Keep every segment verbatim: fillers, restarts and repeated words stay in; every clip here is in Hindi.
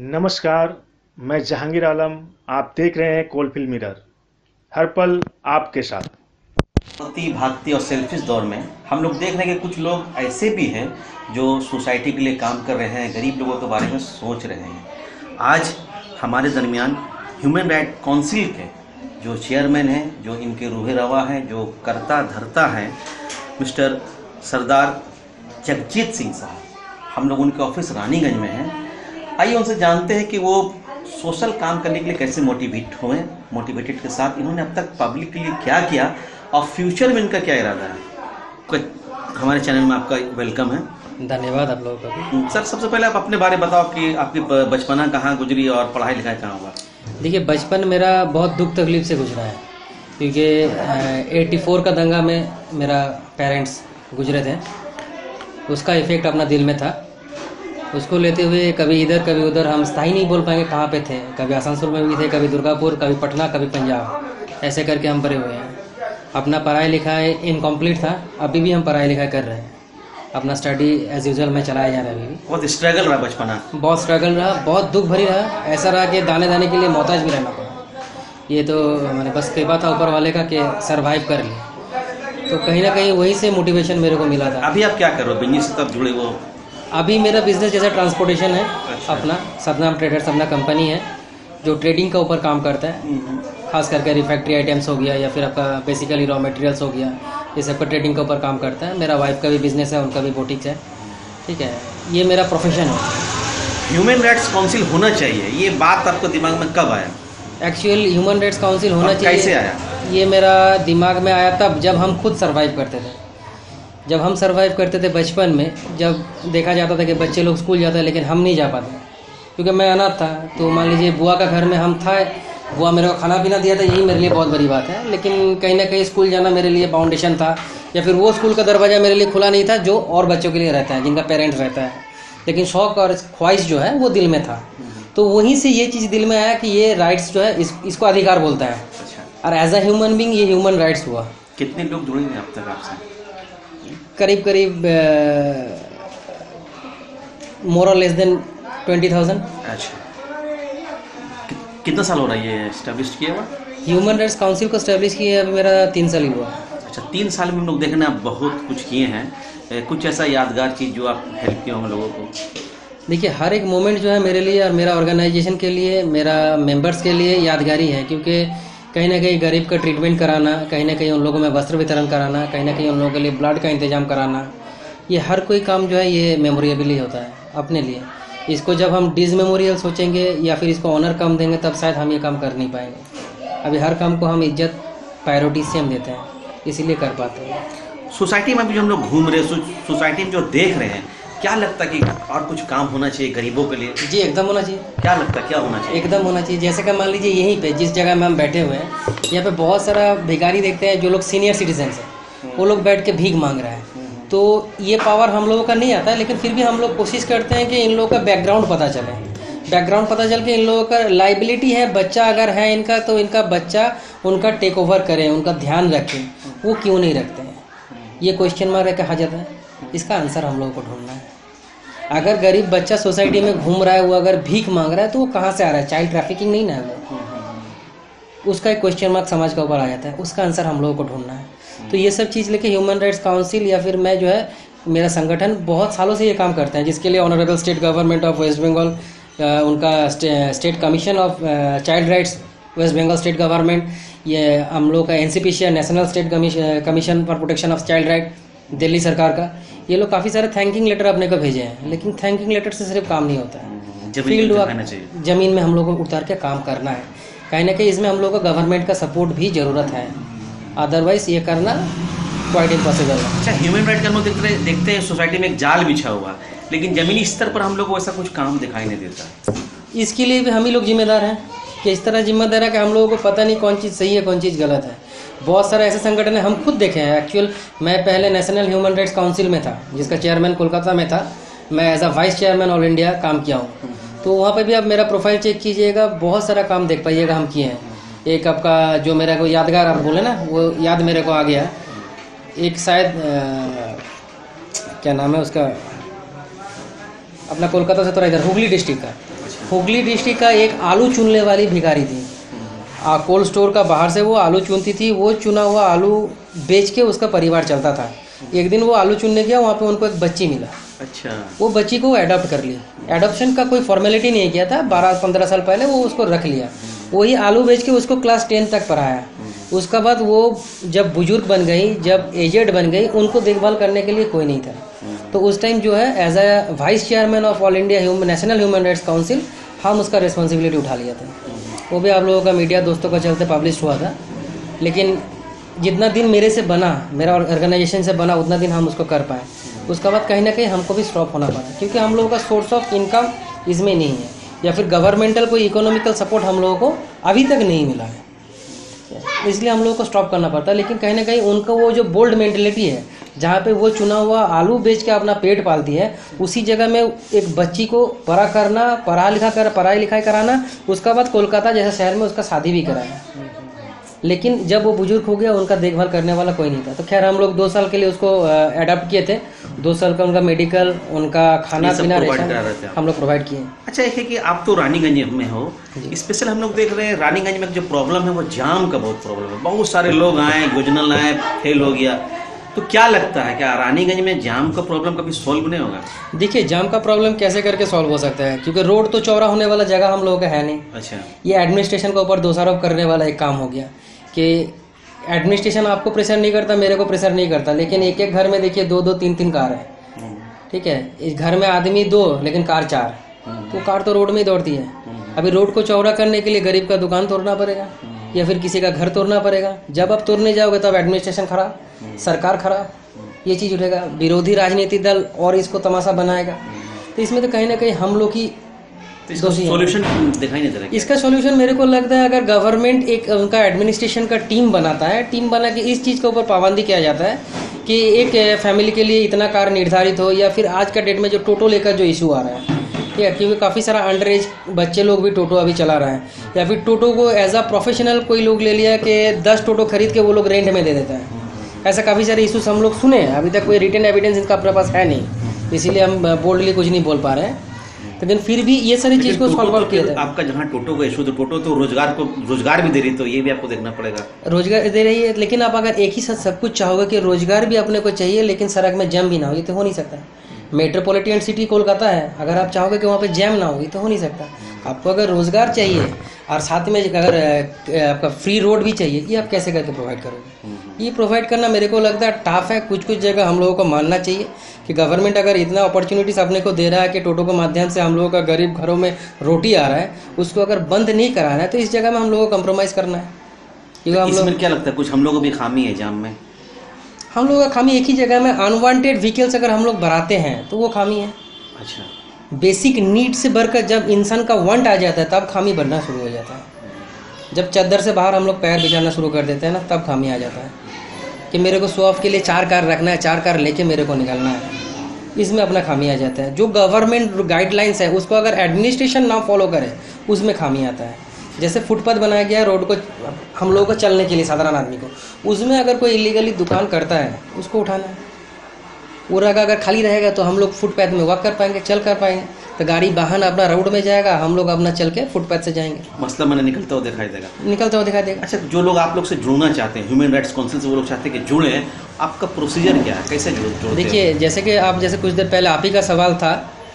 नमस्कार, मैं जहांगीर आलम। आप देख रहे हैं कोलफील्ड मिरर, हर पल आपके साथ। भागती भागती और सेल्फिश दौर में हम लोग देख रहे हैं कि कुछ लोग ऐसे भी हैं जो सोसाइटी के लिए काम कर रहे हैं, गरीब लोगों के बारे में सोच रहे हैं। आज हमारे दरमियान ह्यूमन राइट काउंसिल के जो चेयरमैन हैं, जो इनके रूहे रवा हैं, जो करता धरता हैं, मिस्टर सरदार जगजीत सिंह साहब। हम लोग उनके ऑफिस रानीगंज में हैं। आइए उनसे जानते हैं कि वो सोशल काम करने के लिए कैसे मोटिवेट हुए, मोटिवेटेड के साथ इन्होंने अब तक पब्लिक के लिए क्या किया और फ्यूचर में इनका क्या इरादा है। कुछ हमारे चैनल में आपका वेलकम है। धन्यवाद आप लोगों का भी। सर, सबसे पहले आप अपने बारे में बताओ कि आपकी बचपना कहाँ गुजरी और पढ़ाई लिखाई कहाँ हुआ। देखिए, बचपन मेरा बहुत दुख तकलीफ से गुजरा है, क्योंकि एट्टी फोर का दंगा में मेरा पेरेंट्स गुजरे थे। उसका इफेक्ट अपना दिल में था। उसको लेते हुए कभी इधर कभी उधर हम स्थायी नहीं बोल पाएंगे कहाँ पे थे। कभी आसनसोल में भी थे, कभी दुर्गापुर, कभी पटना, कभी पंजाब, ऐसे करके हम पढ़े हुए हैं। अपना पढ़ाई लिखाई इनकम्प्लीट था, अभी भी हम पढ़ाई लिखाई कर रहे हैं। अपना स्टडी एज यूजुअल में चलाया जा रहा है। अभी भी बहुत स्ट्रगल रहा बचपना, बहुत स्ट्रगल रहा, बहुत दुख भरी रहा। ऐसा रहा कि दाने दाने के लिए मोहताज भी रहना पड़ा। ये तो मैंने बस कृपा था ऊपर वाले का कि सर्वाइव कर लिया। तो कहीं ना कहीं वहीं से मोटिवेशन मेरे को मिला था। अभी आप क्या कर रहे हो, बिजनेस से तब जुड़े हो? अभी मेरा बिजनेस जैसा ट्रांसपोर्टेशन है। अच्छा। अपना सतनाम ट्रेडर्स अपना कंपनी है जो ट्रेडिंग का ऊपर काम करता है। खास करके रिफैक्ट्री आइटम्स हो गया या फिर आपका बेसिकली रॉ मटेरियल्स हो गया, ये सब का ट्रेडिंग के ऊपर काम करता है। मेरा वाइफ का भी बिजनेस है, उनका भी बुटीक है। ठीक है, ये मेरा प्रोफेशन है। ह्यूमन राइट्स काउंसिल होना चाहिए, ये बात आपको दिमाग में कब आया? एक्चुअल ह्यूमन राइट्स काउंसिल होना चाहिए। कैसे आया? ये मेरा दिमाग में आया तब जब हम खुद सर्वाइव करते थे। जब हम सर्वाइव करते थे बचपन में, जब देखा जाता था कि बच्चे लोग स्कूल जाते हैं लेकिन हम नहीं जा पाते, क्योंकि मैं अनाथ था। तो मान लीजिए बुआ का घर में हम था, बुआ मेरे को खाना पीना दिया था, यही मेरे लिए बहुत बड़ी बात है। लेकिन कहीं ना कहीं स्कूल जाना मेरे लिए फाउंडेशन था, या फिर वो स्कूल का दरवाज़ा मेरे लिए खुला नहीं था जो और बच्चों के लिए रहता है, जिनका पेरेंट्स रहता है। लेकिन शौक़ और ख्वाहिश जो है वो दिल में था। तो वहीं से ये चीज़ दिल में आया कि ये राइट्स जो है इस इसको अधिकार बोलता है। और एज अ ह्यूमन बींग ये ह्यूमन राइट्स हुआ। कितने लोग जुड़े हैं अब तक आपसे? करीब करीब मोर और लेस देन ट्वेंटी थाउजेंड। अच्छा, कि, कितना साल हो रहा है ये एस्टेब्लिश किया हुआ? ह्यूमन राइट्स काउंसिल को एस्टेब्लिश किया अभी मेरा तीन साल ही हुआ। अच्छा, तीन साल में हम लोग देखना बहुत कुछ किए हैं। ए, कुछ ऐसा यादगार चीज़ जो आप हेल्प किए होंगे लोगों को? देखिए, हर एक मोमेंट जो है मेरे लिए और मेरा ऑर्गेनाइजेशन के लिए, मेरा मेंबर्स के लिए यादगारी है। क्योंकि कहीं ना कहीं गरीब का ट्रीटमेंट कराना, कहीं ना कहीं उन लोगों में वस्त्र वितरण कराना, कहीं ना कहीं उन लोगों के लिए ब्लड का इंतजाम कराना, ये हर कोई काम जो है ये मेमोरेबल ही होता है अपने लिए। इसको जब हम डिस मेमोरियल सोचेंगे या फिर इसको ऑनर कम देंगे तब शायद हम ये काम कर नहीं पाएंगे। अभी हर काम को हम इज्जत प्रायोरिटी से हम देते हैं, इसीलिए कर पाते हैं। सोसाइटी में भी जो हम लोग घूम रहे हैं, सोसाइटी में जो देख रहे हैं, क्या लगता है कि और कुछ काम होना चाहिए गरीबों के लिए? जी एकदम होना चाहिए। क्या लगता है क्या होना चाहिए? एकदम होना चाहिए। जैसे कि मान लीजिए यहीं पे जिस जगह में हम बैठे हुए हैं, यहाँ पे बहुत सारा भिखारी देखते हैं जो लोग सीनियर सिटीजन हैं, वो लोग बैठ के भीख मांग रहे हैं। तो ये पावर हम लोगों का नहीं आता है, लेकिन फिर भी हम लोग कोशिश करते हैं कि इन लोगों का बैकग्राउंड पता चले। बैकग्राउंड पता चल के इन लोगों का लाइबिलिटी है, बच्चा अगर है इनका तो इनका बच्चा उनका टेक ओवर करें, उनका ध्यान रखें। वो क्यों नहीं रखते हैं, ये क्वेश्चन मार्क कहा जाता है। इसका आंसर हम लोगों को ढूंढना है। अगर गरीब बच्चा सोसाइटी में घूम रहा है, वो अगर भीख मांग रहा है तो वो कहाँ से आ रहा है? चाइल्ड ट्रैफिकिंग नहीं ना है वो। उसका एक क्वेश्चन मार्क समाज के ऊपर आ जाता है। उसका आंसर हम लोगों को ढूंढना है। तो ये सब चीज़ लेके ह्यूमन राइट्स काउंसिल या फिर मैं जो है, मेरा संगठन बहुत सालों से ये काम करते हैं, जिसके लिए honourable state government of West Bengal, उनका state commission of child rights West Bengal state government, ये हम लोग का N C P C national state commission for protection of child right Delhi सरकार का, ये लोग काफ़ी सारे थैंकिंग लेटर अपने को भेजे हैं। लेकिन थैंकिंग लेटर से सिर्फ काम नहीं होता है। फील्ड वर्क, ज़मीन में हम लोगों को उतार के काम करना है। कहीं ना कहीं इसमें हम लोग को गवर्नमेंट का सपोर्ट भी ज़रूरत है, अदरवाइज़ ये करना क्वाइट इम्पॉसिबल है। अच्छा, ह्यूमन राइट का हम लोग देखते देखते हैं सोसाइटी में एक जाल बिछा हुआ, लेकिन ज़मीनी स्तर पर हम लोग को ऐसा कुछ काम दिखाई नहीं देता। इसके लिए भी हम ही लोग जिम्मेदार हैं कि इस तरह जिम्मेदार है कि हम लोगों को पता नहीं कौन चीज़ सही है कौन चीज़ गलत है। बहुत सारे ऐसे संगठन है, हम खुद देखे हैं। एक्चुअल मैं पहले नेशनल ह्यूमन राइट्स काउंसिल में था, जिसका चेयरमैन कोलकाता में था। मैं as a vice chairman all India काम किया हूँ। तो वहाँ पे भी आप मेरा प्रोफाइल चेक कीजिएगा, बहुत सारा काम देख पाइएगा हम किए हैं। एक आपका जो मेरा को यादगार आप बोले ना, वो याद मेरे को आ गया। एक शायद क्या नाम है उसका, अपना कोलकाता से थोड़ा इधर हुगली डिस्ट्रिक्ट का हुगली डिस्ट्रिक्ट का एक आलू चुनने वाली भिखारी थी। आ, कोल्ड स्टोर का बाहर से वो आलू चुनती थी, वो चुना हुआ आलू बेच के उसका परिवार चलता था। एक दिन वो आलू चुनने गया, वहाँ पे उनको एक बच्ची मिला। अच्छा। वो बच्ची को एडॉप्ट कर लिया। एडॉप्शन का कोई फॉर्मेलिटी नहीं किया था, बारह पंद्रह साल पहले वो उसको रख लिया। वही आलू बेच के उसको क्लास टेन तक पढ़ाया। उसका बाद वो जब बुजुर्ग बन गई, जब एजेड बन गई, उनको देखभाल करने के लिए कोई नहीं था। तो उस टाइम जो है as a vice chairman of all India human national human rights council हम उसका रिस्पॉन्सिबिलिटी उठा लिया था। वो भी आप लोगों का मीडिया दोस्तों का चलते पब्लिश हुआ था। लेकिन जितना दिन मेरे से बना, मेरा ऑर्गेनाइजेशन से बना, उतना दिन हम उसको कर पाए। उसके बाद कहीं ना कहीं हमको भी स्टॉप होना पड़ा, क्योंकि हम लोगों का सोर्स ऑफ इनकम इसमें नहीं है, या फिर गवर्नमेंटल कोई इकोनॉमिकल सपोर्ट हम लोगों को अभी तक नहीं मिला है, इसलिए हम लोगों को स्टॉप करना पड़ता है। लेकिन कहीं ना कहीं उनका वो जो बोल्ड मेंटेलिटी है, जहाँ पे वो चुना हुआ आलू बेच के अपना पेट पालती है, उसी जगह में एक बच्ची को बड़ा करना, पढ़ा लिखा कर पढ़ाई लिखाई कराना, उसका बाद कोलकाता जैसे शहर में उसका शादी भी कराया। लेकिन जब वो बुजुर्ग हो गया, उनका देखभाल करने वाला कोई नहीं था। तो खैर हम लोग दो साल के लिए उसको अडॉप्ट किए थे। दो साल का उनका मेडिकल, उनका खाना पीना, रेशन हम लोग प्रोवाइड किए। अच्छा, एक है कि आप तो रानीगंज में हो, स्पेशल हम लोग देख रहे हैं रानीगंज में जो प्रॉब्लम है वो जाम का बहुत प्रॉब्लम है। बहुत सारे लोग आए, गुजनल आए, फेल हो गया। तो क्या लगता है, क्या रानीगंज में जाम का प्रॉब्लम कभी सॉल्व नहीं होगा? देखिए, जाम का प्रॉब्लम कैसे करके सॉल्व हो सकता है, क्योंकि रोड तो चौड़ा होने वाला जगह हम लोगों का है नहीं। अच्छा। ये एडमिनिस्ट्रेशन के ऊपर दोषारोप करने वाला एक काम हो गया कि एडमिनिस्ट्रेशन आपको प्रेशर नहीं करता, मेरे को प्रेशर नहीं करता, लेकिन एक एक घर में देखिए दो दो तीन तीन कार है। ठीक है, इस घर में आदमी दो लेकिन कार चार, तो कार तो रोड में ही दौड़ती है। अभी रोड को चौड़ा करने के लिए गरीब का दुकान तोड़ना पड़ेगा, या फिर किसी का घर तोड़ना पड़ेगा। जब आप तोड़ने जाओगे तब एडमिनिस्ट्रेशन खराब, सरकार खराब, ये चीज़ उठेगा। विरोधी राजनीतिक दल और इसको तमाशा बनाएगा। तो इसमें तो कहीं ना कहीं हम लोग की सॉल्यूशन दिखाई नहीं दे रहा है। इसका सॉल्यूशन मेरे को लगता है, अगर गवर्नमेंट एक उनका एडमिनिस्ट्रेशन का टीम बनाता है, टीम बना के इस चीज़ के ऊपर पाबंदी किया जाता है कि एक फैमिली के लिए इतना कार निर्धारित हो, या फिर आज का डेट में जो टोटो लेकर जो इशू आ रहा है, ठीक है, क्योंकि काफ़ी सारा अंडर एज बच्चे लोग भी टोटो अभी चला रहे हैं, या फिर टोटो को एज अ प्रोफेशनल कोई लोग ले लिया कि दस टोटो खरीद के वो लोग रेंट में दे देता है। ऐसा काफ़ी सारे इशूज हम लोग सुने हैं। अभी तक कोई रिटन एविडेंस इनका अपने पास है नहीं, इसीलिए हम बोल्डली कुछ नहीं बोल पा रहे हैं। लेकिन फिर भी ये सारी चीज़ को सॉल्व आउट किया जाए। आपका जहाँ टोटो का इशू, तो टोटो तो रोजगार को रोजगार भी दे रही, तो ये भी आपको देखना पड़ेगा। रोजगार दे रही है, लेकिन आप अगर एक ही साथ सब कुछ चाहोगे कि रोजगार भी अपने को चाहिए लेकिन सड़क में जैम भी ना हो, ये तो हो नहीं सकता। मेट्रोपॉलिटन सिटी कोलकाता है, अगर आप चाहोगे कि वहाँ पे जैम ना हो, ये तो हो नहीं सकता। आपको अगर रोजगार चाहिए और साथ में अगर आपका फ्री रोड भी चाहिए, ये आप कैसे करके प्रोवाइड करोगे? ये प्रोवाइड करना मेरे को लगता है टफ है। कुछ कुछ जगह हम लोगों को मानना चाहिए कि गवर्नमेंट अगर इतना अपॉर्चुनिटीज अपने को दे रहा है कि टोटो के माध्यम से हम लोगों का गरीब घरों में रोटी आ रहा है, उसको अगर बंद नहीं कराना है तो इस जगह में हम लोगों को कम्प्रोमाइज़ करना है। क्योंकि हम लोग क्या लगता है, कुछ हम लोगों को भी खामी है जाम में? हम लोगों का खामी एक ही जगह में, अनवांटेड व्हीकल्स अगर हम लोग बढ़ाते हैं तो वो खामी है। अच्छा। बेसिक नीड से बढ़कर जब इंसान का वांट आ जाता है तब खामी बढ़ना शुरू हो जाता है। जब चद्दर से बाहर हम लोग पैर बिछाना शुरू कर देते हैं ना, तब खामी आ जाता है कि मेरे को शो ऑफ के लिए चार कार रखना है, चार कार लेके मेरे को निकलना है, इसमें अपना खामी आ जाता है। जो गवर्नमेंट गाइडलाइंस है उसको अगर एडमिनिस्ट्रेशन ना फॉलो करे, उसमें खामी आता है। जैसे फुटपाथ बनाया गया है रोड को हम लोगों को चलने के लिए, साधारण आदमी को, उसमें अगर कोई इलीगली दुकान करता है उसको उठाना है। वो जगह अगर खाली रहेगा तो हम लोग फुटपाथ में वॉक कर पाएंगे, चल कर पाएंगे। तो गाड़ी वाहन अपना रोड में जाएगा, हम लोग अपना चल के फुटपाथ से जाएंगे। मसला मैंने निकलता हुआ दिखाई देगा, निकलता हुआ दिखाई देगा। अच्छा, जो लोग आप लोग से जुड़ना चाहते हैं, ह्यूमन राइट्स काउंसिल से, वो लोग चाहते हैं कि जुड़े, आपका प्रोसीजर क्या है, कैसे जुड़ते? देखिए, जैसे कि आप जैसे कुछ देर पहले आप ही का सवाल था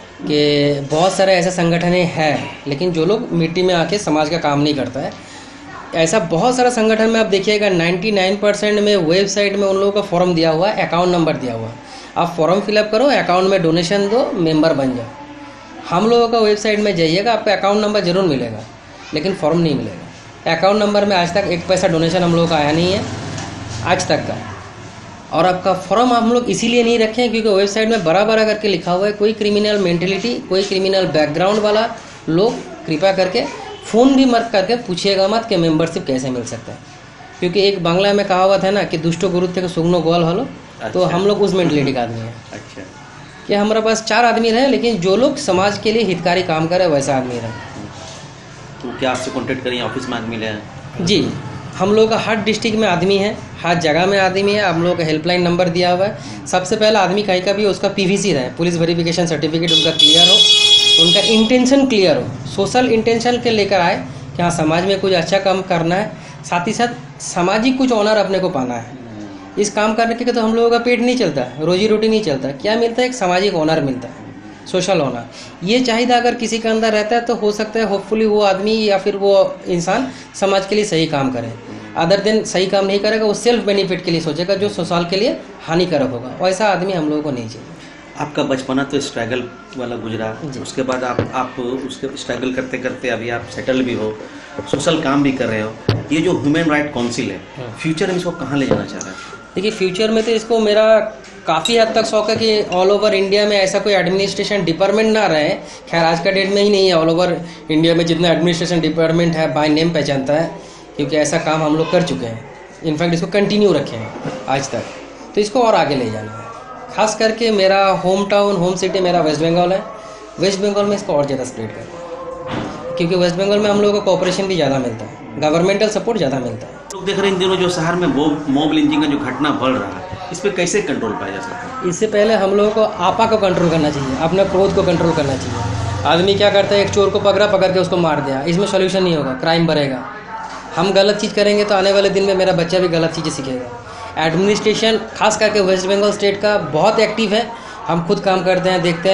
कि बहुत सारे ऐसे संगठन हैं लेकिन जो लोग मिट्टी में आके समाज का काम नहीं करता है। ऐसा बहुत सारा संगठन में आप देखिएगा निन्यानवे परसेंट में वेबसाइट में उन लोगों का फॉर्म दिया हुआ है, अकाउंट नंबर दिया हुआ है। आप फॉर्म फिलअप करो, अकाउंट में डोनेशन दो, मेंबर बन जाओ। हम लोगों का वेबसाइट में जाइएगा, आपको अकाउंट नंबर जरूर मिलेगा लेकिन फॉर्म नहीं मिलेगा। अकाउंट नंबर में आज तक एक पैसा डोनेशन हम लोगों का आया नहीं है आज तक का। और आपका फॉर्म हम लोग इसीलिए नहीं रखे हैं क्योंकि वेबसाइट में बड़ा बड़ा करके लिखा हुआ है, कोई क्रिमिनल मेंटेलिटी, कोई क्रिमिनल बैकग्राउंड वाला लोग कृपया करके फ़ोन भी मत करके पूछिएगा मत कि मेंबरशिप कैसे मिल सकता है। क्योंकि एक बांग्ला में कहावत है ना कि दुष्टो गुरु थे सुगनो गोल हलो। अच्छा। तो हम लोग उस मेंटेलिटी का आदमी हैं। अच्छा। कि हमारे पास चार आदमी रहे लेकिन जो लोग समाज के लिए हितकारी काम करे वैसा आदमी रहे। तो क्या आपसे कॉन्टेक्ट करें, ऑफिस में आदमी रहे? जी, हम लोग का हर डिस्ट्रिक्ट में आदमी है, हर जगह में आदमी है। हम लोग का हेल्पलाइन नंबर दिया हुआ है। सबसे पहला आदमी कहीं का भी उसका पीवीसी रहे, पुलिस वेरिफिकेशन सर्टिफिकेट उनका क्लियर हो, उनका इंटेंशन क्लियर हो, सोशल इंटेंशन के लेकर आए कि हाँ समाज में कुछ अच्छा काम करना है, साथ ही साथ सामाजिक कुछ ऑनर अपने को पाना है। इस काम करने के तो हम लोगों का पेट नहीं चलता, रोजी रोटी नहीं चलता, क्या मिलता है? एक सामाजिक ऑनर मिलता है, सोशल ऑनर। ये चाहिए अगर किसी के अंदर रहता है तो हो सकता है होपफुली वो आदमी या फिर वो इंसान समाज के लिए सही काम करे। अदर देन सही काम नहीं करेगा, वो सेल्फ बेनिफिट के लिए सोचेगा जो सोशल के लिए हानिकारक होगा। वैसा आदमी हम लोगों को नहीं चाहिए। आपका बचपना तो स्ट्रगल वाला गुजरा, उसके बाद आप आप उसके स्ट्रगल करते करते अभी आप सेटल भी हो, सोशल काम भी कर रहे हो। ये जो ह्यूमन राइट काउंसिल है, फ्यूचर में इसको कहाँ ले जाना चाह रहा है? देखिए फ्यूचर में तो इसको मेरा काफ़ी हद तक शौक है कि ऑल ओवर इंडिया में ऐसा कोई एडमिनिस्ट्रेशन डिपार्टमेंट ना रहे। खैर आज का डेट में ही नहीं है, ऑल ओवर इंडिया में जितना एडमिनिस्ट्रेशन डिपार्टमेंट है बाय नेम पहचानता है, क्योंकि ऐसा काम हम लोग कर चुके हैं। इनफैक्ट इसको कंटिन्यू रखे हैं आज तक, तो इसको और आगे ले जाना है। खास करके मेरा होम टाउन होम सिटी मेरा वेस्ट बंगाल है। वेस्ट बंगाल में इसको और ज़्यादा स्प्रेड करना, क्योंकि वेस्ट बंगाल में हम लोगों को कोऑपरेशन भी ज़्यादा मिलता है, गवर्नमेंटल सपोर्ट ज़्यादा मिलता है। लोग देख रहे हैं इन दिनों जो शहर में मॉब लिंचिंग का जो घटना बढ़ रहा है, इस पर कैसे कंट्रोल पाया जा सकता है? इससे पहले हम लोगों को आपा को कंट्रोल करना चाहिए, अपने क्रोध को कंट्रोल करना चाहिए। आदमी क्या करता है, एक चोर को पकड़ा, पकड़ के उसको मार दिया, इसमें सोल्यूशन नहीं होगा, क्राइम बढ़ेगा। हम गलत चीज़ करेंगे तो आने वाले दिन में मेरा बच्चा भी गलत चीज़ें सीखेगा। एडमिनिस्ट्रेशन खास करके वेस्ट बंगाल स्टेट का बहुत एक्टिव है। हम खुद काम करते हैं, देखते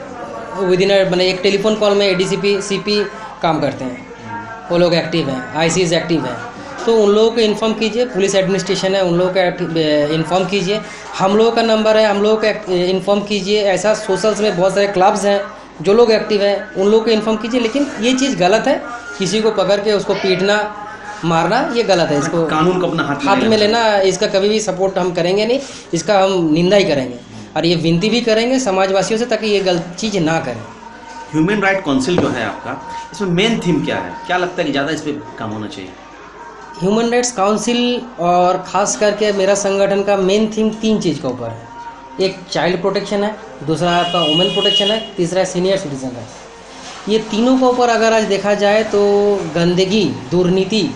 हैं विद इन मैंने एक टेलीफोन कॉल में एडीसीपी सीपी काम करते हैं, वो लोग एक्टिव हैं, आईसीज एक्टिव हैं। तो उन लोगों को इन्फॉर्म कीजिए, पुलिस एडमिनिस्ट्रेशन है उन लोगों का इन्फॉर्म कीजिए, हम लोगों का नंबर है हम लोगों को इन्फॉर्म कीजिए। ऐसा सोशल्स में बहुत सारे क्लब्स हैं जो लोग एक्टिव हैं, उन लोगों को इन्फॉर्म कीजिए। लेकिन ये चीज़ गलत है, किसी को पकड़ के उसको पीटना मारना ये गलत है। इसको कानून को अपना हाथ हाथ में लेना, इसका कभी भी सपोर्ट हम करेंगे नहीं, इसका हम निंदा ही करेंगे और ये विनती भी करेंगे समाजवासियों से ताकि ये गलत चीज़ ना करें। ह्यूमन राइट काउंसिल जो है आपका, इसमें मेन थीम क्या है? क्या लगता है कि ज़्यादा इस पर काम होना चाहिए? ह्यूमन राइट्स काउंसिल और ख़ास करके मेरा संगठन का मेन थीम तीन चीज़ के ऊपर है। एक चाइल्ड प्रोटेक्शन है, दूसरा आपका वुमेन प्रोटेक्शन है, तीसरा सीनियर सिटीजन है। ये तीनों के ऊपर अगर आज देखा जाए तो गंदगी दुर्नीति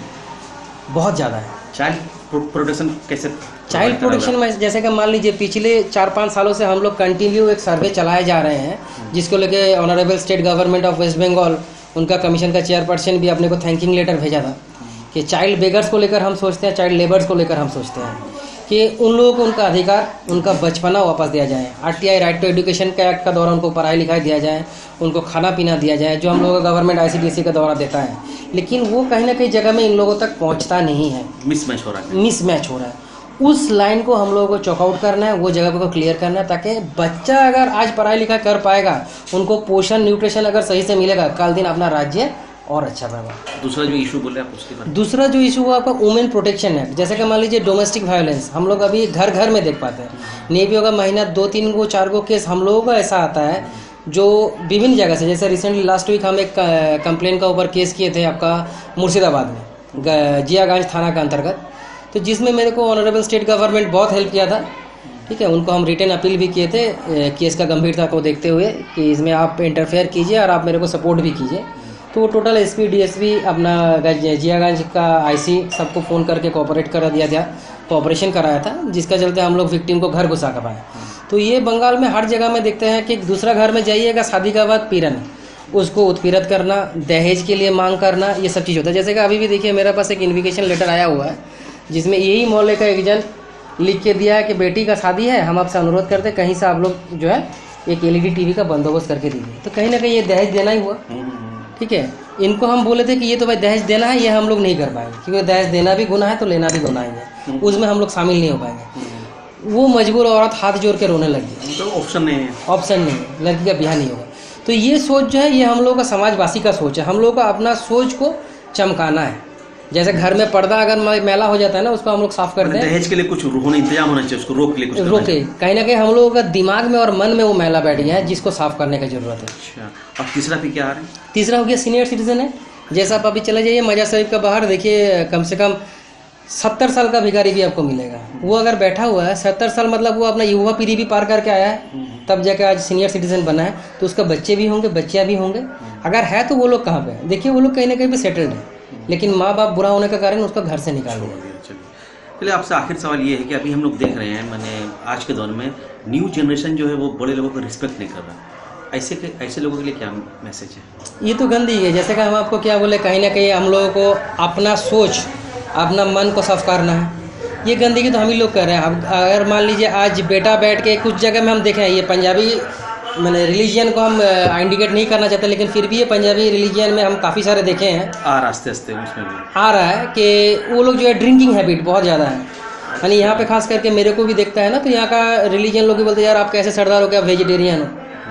बहुत ज़्यादा है। चाइल्ड प्रोटेक्शन कैसे? चाइल्ड प्रोटेक्शन में जैसे कि मान लीजिए पिछले चार पाँच सालों से हम लोग कंटिन्यू एक सर्वे चलाए जा रहे हैं, जिसको लेके honourable state government of West Bengal, उनका कमीशन का चेयरपर्सन भी अपने को थैंकिंग लेटर भेजा था कि चाइल्ड बेगर्स को लेकर हम सोचते हैं, चाइल्ड लेबर्स को लेकर हम सोचते हैं कि उन लोगों को उनका अधिकार, उनका बचपना वापस दिया जाए। आरटीआई राइट टू एजुकेशन के एक्ट का द्वारा उनको पढ़ाई लिखाई दिया जाए, उनको खाना पीना दिया जाए, जो हम लोगों का गवर्नमेंट आईसीडीएस का द्वारा देता है। लेकिन वो कहीं ना कहीं जगह में इन लोगों तक पहुंचता नहीं है, मिसमैच हो रहा है मिसमैच हो रहा है। उस लाइन को हम लोगों को चॉकआउट करना है, वो जगह को क्लियर करना है, ताकि बच्चा अगर आज पढ़ाई लिखाई कर पाएगा, उनको पोषण न्यूट्रिशन अगर सही से मिलेगा, कल दिन अपना राज्य और अच्छा बनेगा। दूसरा जो इशू बोले आप उसके बारे में? दूसरा जो इशू हुआ आपका वुमेन प्रोटेक्शन एक्ट। जैसे कि मान लीजिए डोमेस्टिक वायलेंस हम लोग अभी घर घर में देख पाते हैं, नहीं भी होगा महीना दो तीन गो चार गो केस हम लोगों का ऐसा आता है जो विभिन्न जगह से। जैसे रिसेंटली लास्ट वीक हम एक कंप्लेन का ऊपर केस किए थे आपका मुर्शिदाबाद में, जियागंज थाना का अंतर्गत, तो जिसमें मेरे को ऑनरेबल स्टेट गवर्नमेंट बहुत हेल्प किया था। ठीक है, उनको हम रिटर्न अपील भी किए थे केस का गंभीरता को देखते हुए कि इसमें आप इंटरफेयर कीजिए और आप मेरे को सपोर्ट भी कीजिए। तो टोटल एसपी डीएसपी अपना जियागंज का आईसी सबको फ़ोन करके कोऑपरेट करा दिया था, कोऑपरेशन कराया था, जिसका चलते हम लोग विक्टिम को घर घुसा कर पाए। तो ये बंगाल में हर जगह में देखते हैं कि दूसरा घर में जाइएगा, शादी का बाद पीड़न, उसको उत्पीड़ित करना, दहेज के लिए मांग करना, ये सब चीज़ होता है। जैसे कि अभी भी देखिए मेरे पास एक इन्विटेशन लेटर आया हुआ है, जिसमें यही मोहल्ले का एक जन लिख के दिया है कि बेटी का शादी है, हम आपसे अनुरोध करते हैं कहीं से आप लोग जो है एक एलईडी टीवी का बंदोबस्त करके दीजिए। तो कहीं ना कहीं ये दहेज देना ही हुआ। ठीक है, इनको हम बोले थे कि ये तो भाई दहेज देना है, ये हम लोग नहीं कर पाएंगे, क्योंकि दहेज देना भी गुनाह है तो लेना भी गुनाह है, उसमें हम लोग शामिल नहीं हो पाएंगे। वो मजबूर औरत हाथ जोड़ के रोने लगी, तो ऑप्शन नहीं है, ऑप्शन नहीं है, लड़की का ब्याह नहीं होगा। तो ये सोच जो है ये हम लोग का समाजवासी का सोच है, हम लोग का अपना सोच को चमकाना है। जैसे घर में पर्दा अगर मैला हो जाता है ना, उसको हम लोग साफ करते हैं। दहेज के लिए कुछ होना इंतजाम होना चाहिए, उसको रोक के लिए कुछ रोके। कहीं ना कहीं हम लोगों का दिमाग में और मन में वो मैला बैठ गया है, जिसको साफ करने की जरूरत है। अच्छा, अब तीसरा भी क्या आ रहा है? तीसरा हो गया सीनियर सिटीजन है। जैसा आप अभी चले जाइए मजा शरीफ का बाहर देखिए, कम से कम सत्तर साल का भिखारी भी आपको मिलेगा। वो अगर बैठा हुआ है सत्तर साल, मतलब वो अपना युवा पीढ़ी भी पार करके आया है, तब जाके आज सीनियर सिटीजन बना है। तो उसका बच्चे भी होंगे, बच्चियाँ भी होंगे। अगर है तो वो लोग कहाँ पे? देखिए वो लोग कहीं ना कहीं पे सेटल्ड है, लेकिन माँ बाप बुरा होने का कारण उसका घर से निकाल दिया। चलिए, आपसे आखिर सवाल ये है कि अभी हम लोग देख रहे हैं, मैंने आज के दौर में न्यू जनरेशन जो है वो बड़े लोगों को रिस्पेक्ट नहीं कर रहा। ऐसे के ऐसे लोगों के लिए क्या मैसेज है? ये तो गंदी है, जैसे कि हम आपको क्या बोले, कहीं ना कहीं हम लोगों को अपना सोच, अपना मन को साफ करना है। ये गंदगी तो हम ही लोग कर रहे हैं। अब अगर मान लीजिए आज बेटा बैठ के कुछ जगह में हम देखें, ये पंजाबी मैंने रिलीजियन को हम इंडिकेट नहीं करना चाहते, लेकिन फिर भी ये पंजाबी रिलीजियन में हम काफ़ी सारे देखे हैं, आ आस्ते आस्ते उसमें भी आ रहा है कि वो लोग जो है ड्रिंकिंग हैबिट बहुत ज़्यादा है। यानी यहाँ पे खास करके मेरे को भी देखता है ना, तो यहाँ का रिलीजन लोग भी बोलते हैं यार आप कैसे सरदार हो, क्या वेजिटेरियन हो,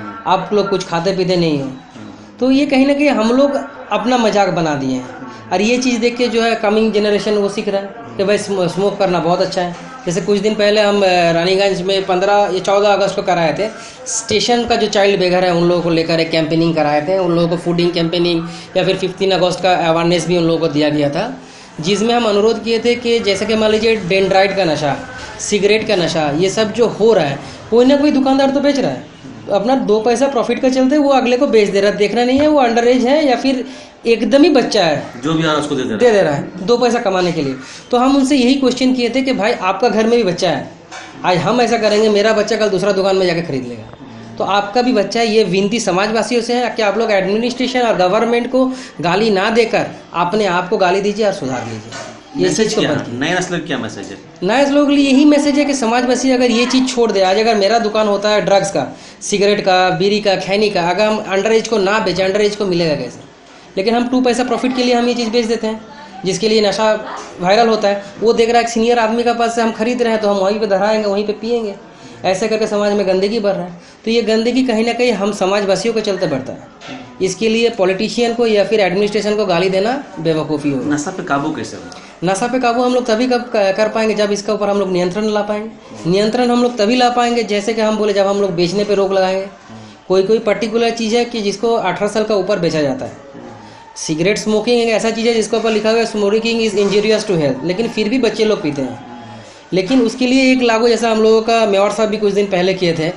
आप लोग कुछ खाते पीते नहीं हो। तो ये कहीं ना कहीं हम लोग अपना मजाक बना दिए हैं, और ये चीज़ देख के जो है कमिंग जनरेशन वो सीख रहा है कि भाई स्मोक करना बहुत अच्छा है। जैसे कुछ दिन पहले हम रानीगंज में पंद्रह या चौदह अगस्त को कराए थे, स्टेशन का जो चाइल्ड बेगर है उन लोगों को लेकर एक कैंपेनिंग कराए थे, उन लोगों को फूडिंग कैंपेनिंग, या फिर फिफ्टीन अगस्त का अवेयरनेस भी उन लोगों को दिया गया था, जिसमें हम अनुरोध किए थे कि जैसे कि मान लीजिए डेंड्राइट का नशा, सिगरेट का नशा, ये सब जो हो रहा है, कोई ना कोई दुकानदार तो बेच रहा है, तो अपना दो पैसा प्रॉफिट का चलते वो अगले को बेच दे रहा है। देखना नहीं है वो अंडर एज है या फिर एकदम ही बच्चा है, जो भी आ रहा है उसको दे दे रहा दे दे रहा है दो पैसा कमाने के लिए। तो हम उनसे यही क्वेश्चन किए थे कि भाई आपका घर में भी बच्चा है, आज हम ऐसा करेंगे, मेरा बच्चा कल दूसरा दुकान में जाकर खरीद लेगा, तो आपका भी बच्चा है। ये विनती समाजवासियों से है कि आप लोग एडमिनिस्ट्रेशन और गवर्नमेंट को गाली ना देकर अपने आप को गाली दीजिए और सुधार लीजिए। ये चीज़ को बंद कीजिए। नए नस्ल क्या मैसेज है? नए लोगों के लिए यही मैसेज है कि समाजवासी अगर ये चीज़ छोड़ दे, आज अगर मेरा दुकान होता है ड्रग्स का, सिगरेट का, बीड़ी का, खैनी का, अगर हम अंडर एज को ना बेचें, अंडर एज को मिलेगा कैसे? लेकिन हम टू पैसा प्रॉफिट के लिए हम ये चीज़ बेच देते हैं, जिसके लिए नशा वायरल होता है। वो देख रहा है कि सीनियर आदमी का पास से हम खरीद रहे हैं, तो हम वहीं पे धराएंगे, वहीं पे पिएंगे। ऐसे करके समाज में गंदगी बढ़ रहा है। तो ये गंदगी कहीं ना कहीं हम समाजवासियों के चलते बढ़ता है। इसके लिए पॉलिटिशियन को या फिर एडमिनिस्ट्रेशन को गाली देना बेवकूफ़ी होगा। नशा पे काबू कैसे होगा? नशा पे काबू हम लोग तभी कब कर पाएंगे जब इसका ऊपर हम लोग नियंत्रण ला पाएंगे। नियंत्रण हम लोग तभी ला पाएंगे जैसे कि हम बोले, जब हम लोग बेचने पे रोक लगाएंगे। कोई कोई पर्टिकुलर चीज़ है कि जिसको अठारह साल का ऊपर बेचा जाता है। सिगरेट स्मोकिंग एक ऐसा चीज़ है जिसके ऊपर लिखा हुआ है smoking is injurious to health, लेकिन फिर भी बच्चे लोग पीते हैं। लेकिन उसके लिए एक लागू, जैसा हम लोगों का मेवाड़ साहब भी कुछ दिन पहले किए थे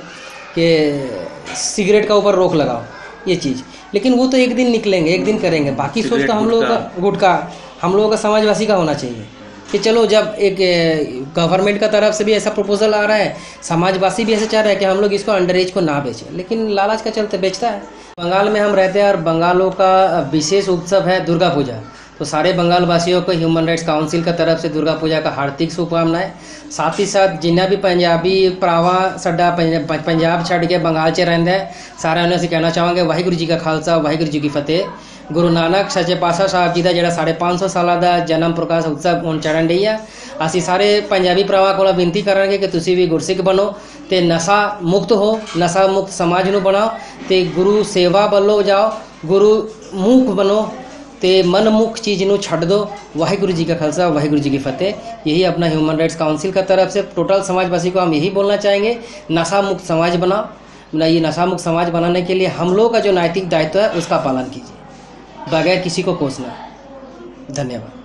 कि सिगरेट का ऊपर रोक लगाओ ये चीज़, लेकिन वो तो एक दिन निकलेंगे, एक दिन करेंगे। बाकी सोच तो हम लोगों का गुटखा हम लोगों का समाजवासी का होना चाहिए कि चलो, जब एक गवर्नमेंट का तरफ से भी ऐसा प्रपोजल आ रहा है, समाजवासी भी ऐसे चाह रहा है कि हम लोग इसको अंडर एज को ना बेचें, लेकिन लालच का चलते बेचता है। बंगाल में हम रहते हैं और बंगालों का विशेष उत्सव है दुर्गा पूजा। तो सारे बंगाल वासियों को ह्यूमन राइट्स काउंसिल का तरफ से दुर्गा पूजा का हार्दिक शुभकामनाएं। साथ ही साथ जिन्हें भी पंजाबी भरावा साडा पंजाब छड़ के बंगाल च रहिंदे है, सारे उन्हें कहना चाहांगे वाहिगुरू जी का खालसा वाहिगुरू जी की फतेह। गुरु नानक सच्चे पातशाह साहब जी का जिहड़ा साढ़े पाँच सौ साल का जन्म प्रकाश उत्सव हुण चढ़न डई है। असीं सारे पंजाबी भरावां कोल बेनती करांगे कि तुसीं भी गुरसिख बनो ते नशा मुक्त हो, नशा मुक्त समाज नूं बनाओ ते गुरु सेवा वल्लों जाओ, गुरु मुख बनो ते मन मुख चीज़ नूं छड्ड दो। वाहिगुरू जी का खालसा वाहिगुरू जी की फतेह। यही अपना ह्यूमन राइट्स काउंसिल का तरफ से टोटल समाजवासी को हम यही बोलना चाहेंगे, नशा मुक्त समाज बनाओ। ये नशा मुक्त समाज बनाने के लिए हम लोग का जो नैतिक दायित्व है उसका पालन कीजिए, बगैर किसी को कोसना। धन्यवाद।